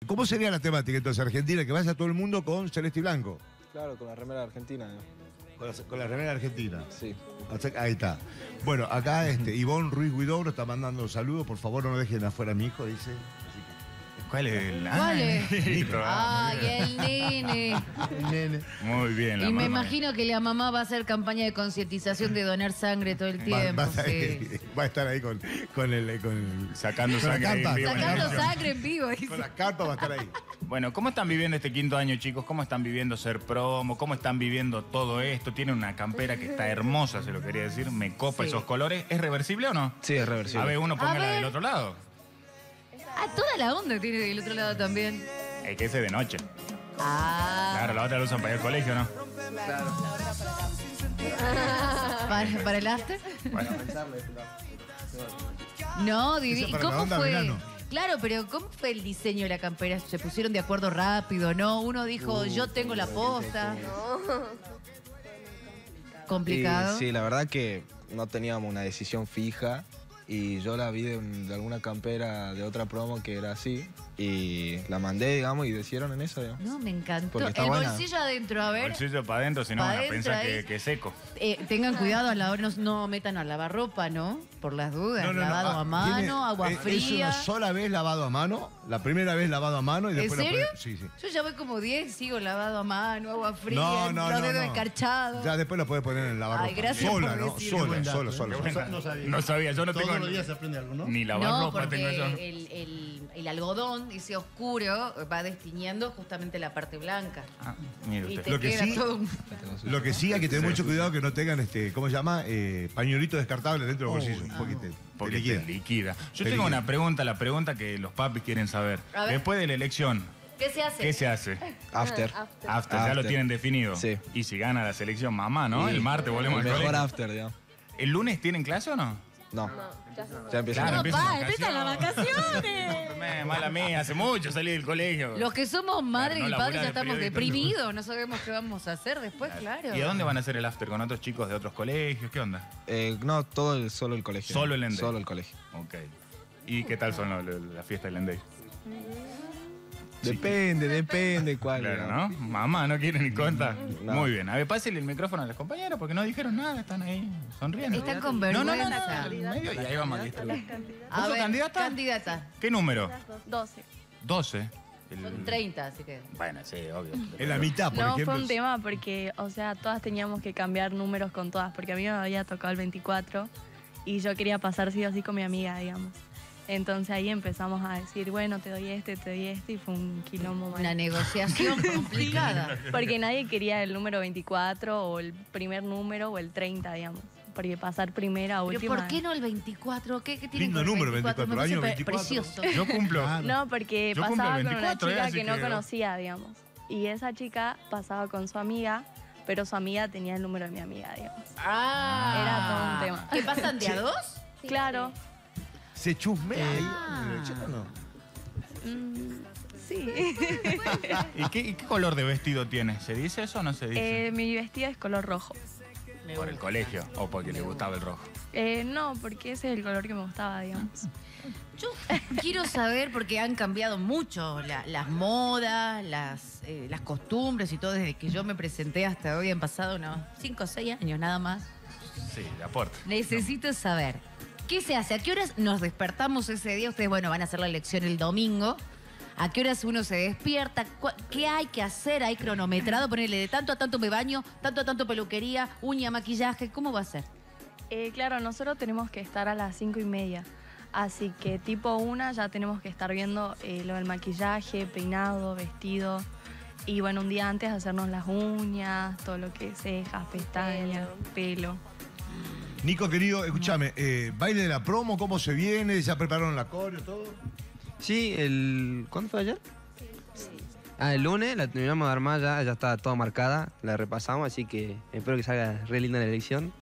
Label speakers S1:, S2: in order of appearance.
S1: ¿Cómo sería la temática entonces Argentina? Que vaya todo el mundo con celeste y blanco.
S2: Claro, con la remera argentina.
S1: Con la remera argentina.
S2: Sí.
S1: Ahí está. Bueno, acá Ivonne Ruiz Guidó nos está mandando saludos. Por favor, no dejen afuera a mi hijo, dice. Así que...
S3: ¿Cuál es el?
S4: ¿Cuál es?
S3: Listo.
S4: Ay, el nene.
S1: Nene.
S3: Muy bien, la
S4: Y me
S3: mamá.
S4: imagino que la mamá va a hacer campaña de concientización de donar sangre todo el tiempo.
S1: Va a estar ahí con
S3: Sacando
S1: con la
S3: sangre ahí en
S1: carpa.
S3: vivo.
S4: Sacando sangre en vivo. dice.
S1: Con las carpas va a estar ahí.
S3: Bueno, ¿cómo están viviendo este quinto año, chicos? ¿Cómo están viviendo ser promo? ¿Cómo están viviendo todo esto? Tiene una campera que está hermosa, se lo quería decir. Me copa
S4: Sí.
S3: esos colores. ¿Es reversible o no?
S2: Sí, es reversible.
S3: A ver, uno
S4: A
S3: póngala
S4: ver.
S3: del otro lado.
S4: Ah, toda la onda tiene del otro lado también.
S3: Es que ese de noche.
S4: Ah.
S3: Claro, la otra la usan para ir al colegio, ¿no?
S4: ¿Para el after?
S3: Bueno,
S4: No,
S1: Eso para la
S4: ¿cómo
S1: onda
S4: fue?
S1: verano.
S4: Claro, pero ¿cómo fue el diseño de la campera? ¿Se pusieron de acuerdo rápido, no? Uno dijo, yo tengo la posta. Complicado.
S2: Y sí, la verdad que no teníamos una decisión fija y yo la vi de alguna campera de otra promo que era así y la mandé, digamos, y decidieron en eso, digamos.
S4: No, me encantó.
S2: Porque está
S4: El
S2: buena.
S4: bolsillo adentro, a ver.
S3: bolsillo para adentro, si no
S4: Pa'
S3: van a
S4: adentro
S3: pensar
S4: ahí.
S3: que es seco.
S4: Tengan cuidado a la hora, no metan a lavar ropa, ¿no? Por las dudas.
S1: No, no, no.
S4: Lavado a mano,
S1: Tiene-
S4: agua
S1: Es
S4: fría.
S1: una sola vez lavado a mano. La primera vez lavado a mano y
S4: ¿En
S1: después
S4: serio?
S1: Sí, sí.
S4: Yo ya voy como 10, sigo lavado a mano, agua fría,
S1: No,
S4: los dedos
S1: no.
S4: escarchados.
S1: Ya después lo puedes poner en el lavarropa.
S4: Ay, gracias
S1: sola,
S4: por
S1: ¿no?
S4: decirlo.
S1: Sola,
S5: Buen dato,
S1: sola.
S5: ¿eh?
S1: Sola.
S5: No sabía.
S3: No sabía, yo no
S5: Todos
S3: tengo
S5: los días se aprende algo, ¿no?
S3: ni lavar
S4: No,
S3: ropa tengo eso.
S4: porque el algodón, ese oscuro, va destiñendo justamente la parte blanca.
S3: Ah, mire
S4: Y
S3: usted.
S4: te
S1: Lo que
S4: queda
S1: sí-
S4: todo un...
S1: Lo que sí hay que tener
S3: Sí,
S1: mucho
S3: sí,
S1: cuidado que no tengan ¿cómo se llama? Pañuelitos descartables dentro del bolsillo. Porque te
S3: Porque
S1: liquida.
S3: te liquida. Yo
S1: Te
S3: tengo
S1: liquida.
S3: una pregunta, la pregunta que los papis quieren saber.
S4: A ver.
S3: Después de la elección,
S4: ¿Qué se hace?
S3: ¿qué se hace?
S2: After.
S3: After, ya lo
S2: After.
S3: tienen definido.
S2: Sí.
S3: Y si gana la selección, mamá, ¿no?
S2: Sí.
S3: El martes volvemos
S2: El
S3: al
S2: mejor
S3: colegio.
S2: after, digamos.
S3: ¿El lunes tienen clase o no?
S2: No. Ya empieza.
S3: Claro,
S4: No,
S3: empiezan
S4: pa,
S3: las
S4: empiezan las vacaciones.
S3: Mala mía, hace mucho salí del colegio.
S4: Los que somos madres
S3: Claro, no
S4: y padres
S3: laburar
S4: ya
S3: de
S4: estamos
S3: periodista,
S4: deprimidos, no sabemos qué vamos a hacer después, claro.
S3: ¿Y a dónde van a hacer el after? ¿Con otros chicos de otros colegios? ¿Qué onda?
S2: No, solo el colegio.
S3: Solo el Endey.
S2: Solo el colegio.
S3: Ok. ¿Y qué tal son las fiestas del Endey?
S2: Depende cuál.
S3: Claro,
S2: digamos.
S3: ¿no? Mamá no quiere ni contar.
S2: No.
S3: Muy bien. A ver, pásale el micrófono a las compañeras porque no dijeron nada, están ahí sonriendo.
S4: Están con
S3: No,
S4: vergüenza.
S3: al medio y ahí vamos a distribuir.
S4: A
S3: ¿Vos sos
S4: ver,
S3: candidata?
S4: candidata.
S3: ¿Qué número?
S6: 12.
S3: 12.
S4: Son 30, así que...
S3: Bueno, sí, obvio.
S1: En la mitad, por
S6: No,
S1: ejemplo.
S6: fue un tema porque, o sea, todas teníamos que cambiar números con todas, porque a mí me había tocado el 24 y yo quería pasar sí o sí con mi amiga, digamos. Entonces ahí empezamos a decir, bueno, te doy este y fue un quilombo mal.
S4: Una negociación complicada.
S6: Porque nadie quería el número 24 o el primer número o el 30, digamos. Porque pasar primera o
S4: ¿Pero
S6: última.
S4: por qué no el 24? ¿Qué tiene
S1: Lindo
S4: con el
S1: número, 24,
S4: Me parece
S1: año 24.
S4: precioso.
S3: Yo cumplo.
S6: No, porque
S3: Yo cumplo
S6: pasaba
S3: el
S6: con una
S3: 24,
S6: chica
S3: así
S6: que no
S3: que-
S6: conocía, digamos. Y esa chica pasaba con su amiga, pero su amiga tenía el número de mi amiga, digamos.
S4: Ah.
S6: Era todo un tema.
S4: ¿Qué pasan de a dos?
S6: Claro.
S1: ¿Se chusmea ahí en el chat o no?
S6: Sí.
S3: ¿Y qué color de vestido tiene? ¿Se dice eso o no se dice?
S6: Mi vestido es color rojo.
S3: ¿Por el colegio o porque le gustaba el rojo?
S6: No, porque ese es el color que me gustaba, digamos.
S4: Yo quiero saber, porque han cambiado mucho las modas, las costumbres y todo, desde que yo me presenté hasta hoy han pasado unos 5 o 6 años nada más.
S3: Sí, de aporte.
S4: Necesito saber, ¿qué se hace? ¿A qué horas nos despertamos ese día? Ustedes, bueno, van a hacer la elección el domingo. ¿A qué horas uno se despierta? ¿Qué hay que hacer? ¿Hay cronometrado? Ponerle de tanto a tanto me baño, tanto a tanto peluquería, uña, maquillaje. ¿Cómo va a ser?
S6: Claro, nosotros tenemos que estar a las 5:30. Así que tipo 1 ya tenemos que estar viendo lo del maquillaje, peinado, vestido. Y bueno, un día antes hacernos las uñas, todo lo que es cejas, pestañas, pelo.
S1: Nico, querido, escúchame, baile de la promo, ¿cómo se viene? ¿Ya prepararon la coreo, todo?
S7: Sí, ¿cuándo fue ayer? El lunes la terminamos de armar, ya está toda marcada, la repasamos, así que espero que salga re linda la elección.